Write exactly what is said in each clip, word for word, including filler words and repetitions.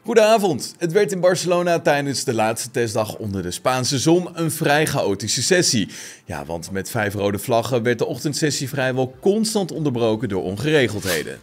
Goedenavond. Het werd in Barcelona tijdens de laatste testdag onder de Spaanse zon een vrij chaotische sessie. Ja, want met vijf rode vlaggen werd de ochtendsessie vrijwel constant onderbroken door ongeregeldheden.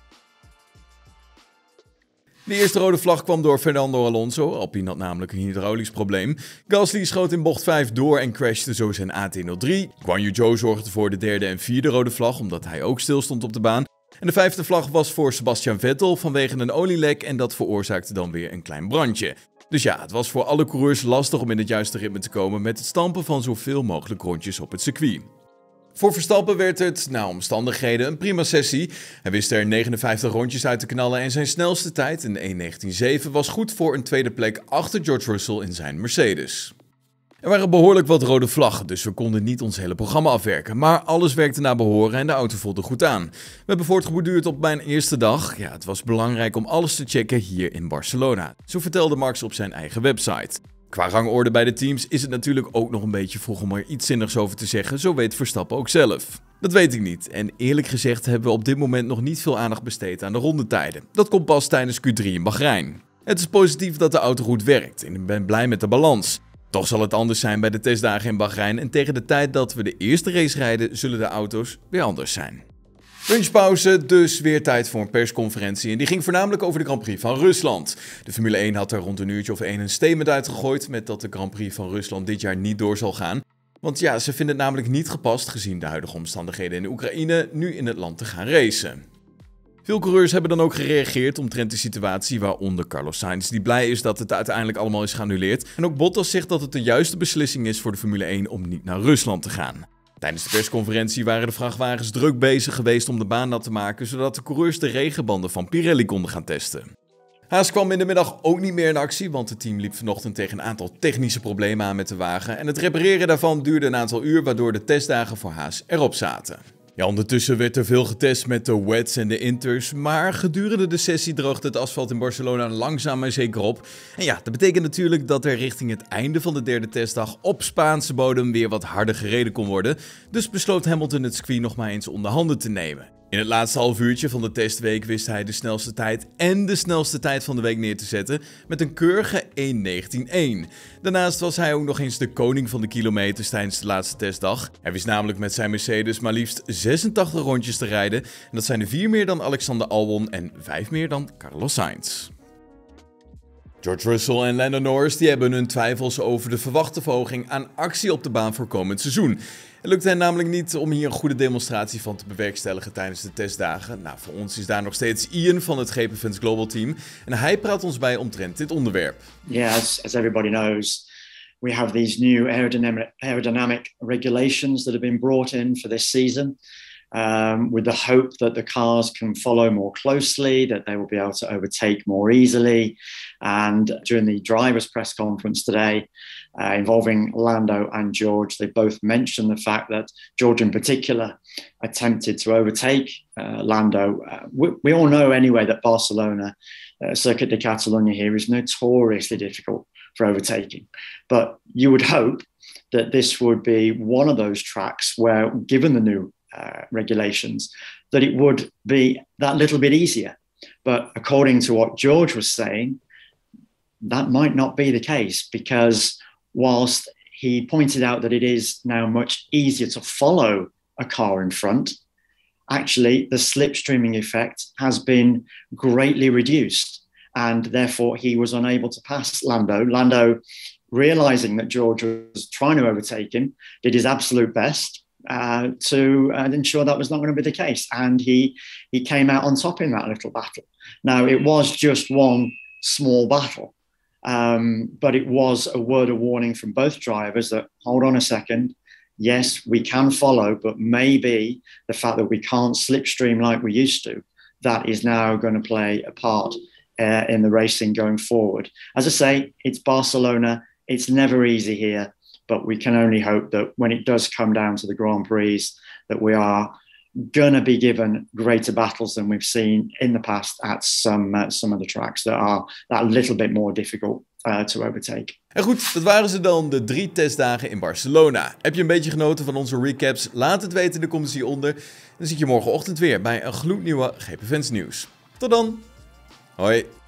De eerste rode vlag kwam door Fernando Alonso, Alpine had namelijk een hydraulisch probleem. Gasly schoot in bocht vijf door en crashte zo zijn A T nul drie. Guan Yu Zhou zorgde voor de derde en vierde rode vlag, omdat hij ook stil stond op de baan. En de vijfde vlag was voor Sebastian Vettel vanwege een olielek en dat veroorzaakte dan weer een klein brandje. Dus ja, het was voor alle coureurs lastig om in het juiste ritme te komen met het stampen van zoveel mogelijk rondjes op het circuit. Voor Verstappen werd het, na omstandigheden, een prima sessie. Hij wist er negenenvijftig rondjes uit te knallen en zijn snelste tijd, een één negentien zeven, was goed voor een tweede plek achter George Russell in zijn Mercedes. Er waren behoorlijk wat rode vlaggen, dus we konden niet ons hele programma afwerken. Maar alles werkte naar behoren en de auto voelde goed aan. We hebben voortgeborduurd op mijn eerste dag. Ja, het was belangrijk om alles te checken hier in Barcelona. Zo vertelde Max op zijn eigen website. Qua rangorde bij de teams is het natuurlijk ook nog een beetje vroeg om er iets zinnigs over te zeggen, zo weet Verstappen ook zelf. Dat weet ik niet en eerlijk gezegd hebben we op dit moment nog niet veel aandacht besteed aan de rondetijden. Dat komt pas tijdens Q drie in Bahrein. Het is positief dat de auto goed werkt en ik ben blij met de balans. Toch zal het anders zijn bij de testdagen in Bahrein en tegen de tijd dat we de eerste race rijden zullen de auto's weer anders zijn. Lunchpauze, dus weer tijd voor een persconferentie en die ging voornamelijk over de Grand Prix van Rusland. De Formule één had er rond een uurtje of één een statement uitgegooid met dat de Grand Prix van Rusland dit jaar niet door zal gaan. Want ja, ze vinden het namelijk niet gepast gezien de huidige omstandigheden in de Oekraïne nu in het land te gaan racen. Veel coureurs hebben dan ook gereageerd omtrent de situatie, waaronder Carlos Sainz, die blij is dat het uiteindelijk allemaal is geannuleerd. En ook Bottas zegt dat het de juiste beslissing is voor de Formule één om niet naar Rusland te gaan. Tijdens de persconferentie waren de vrachtwagens druk bezig geweest om de baan nat te maken, zodat de coureurs de regenbanden van Pirelli konden gaan testen. Haas kwam in de middag ook niet meer in actie, want het team liep vanochtend tegen een aantal technische problemen aan met de wagen. En het repareren daarvan duurde een aantal uur, waardoor de testdagen voor Haas erop zaten. Ja, ondertussen werd er veel getest met de wets en de inters, maar gedurende de sessie droogde het asfalt in Barcelona langzaam maar zeker op. En ja, dat betekent natuurlijk dat er richting het einde van de derde testdag op Spaanse bodem weer wat harder gereden kon worden. Dus besloot Hamilton het circuit nog maar eens onder handen te nemen. In het laatste half uurtje van de testweek wist hij de snelste tijd en de snelste tijd van de week neer te zetten met een keurige één negentien één. Daarnaast was hij ook nog eens de koning van de kilometers tijdens de laatste testdag. Hij wist namelijk met zijn Mercedes maar liefst zesentachtig rondjes te rijden. En dat zijn er vier meer dan Alexander Albon en vijf meer dan Carlos Sainz. George Russell en Lando Norris die hebben hun twijfels over de verwachte verhoging aan actie op de baan voor komend seizoen. Het lukt hen namelijk niet om hier een goede demonstratie van te bewerkstelligen tijdens de testdagen. Nou, voor ons is daar nog steeds Ian van het G P Fans Global Team en hij praat ons bij omtrent dit onderwerp. Yeah, as, as everybody knows, we have these new aerodynamic, aerodynamic regulations that have been brought in for this season. Um, with the hope that the cars can follow more closely, that they will be able to overtake more easily. And during the drivers' press conference today, uh, involving Lando and George, they both mentioned the fact that George in particular attempted to overtake uh, Lando. Uh, we, we all know anyway that Barcelona, uh, Circuit de Catalunya here, is notoriously difficult for overtaking. But you would hope that this would be one of those tracks where, given the new Uh, regulations, that it would be that little bit easier. But according to what George was saying, that might not be the case, because whilst he pointed out that it is now much easier to follow a car in front, actually the slipstreaming effect has been greatly reduced, and therefore he was unable to pass Lando. Lando, realizing that George was trying to overtake him, did his absolute best Uh, to uh, ensure that was not going to be the case, and he he came out on top in that little battle. Now, it was just one small battle, um, but it was a word of warning from both drivers that, hold on a second, yes, we can follow, but maybe the fact that we can't slipstream like we used to, that is now going to play a part uh, in the racing going forward. As I say, it's Barcelona, it's never easy here. But we can only hope that when it does come down to the Grand Prix, that we are going to be given greater battles than we've seen in the past at some, uh, some of the tracks that are that little bit more difficult uh, to overtake. En goed, dat waren ze dan, de drie testdagen in Barcelona. Heb je een beetje genoten van onze recaps? Laat het weten in de comments hieronder. Dan zie ik je morgenochtend weer bij een gloednieuwe G P Fans Nieuws. Tot dan. Hoi.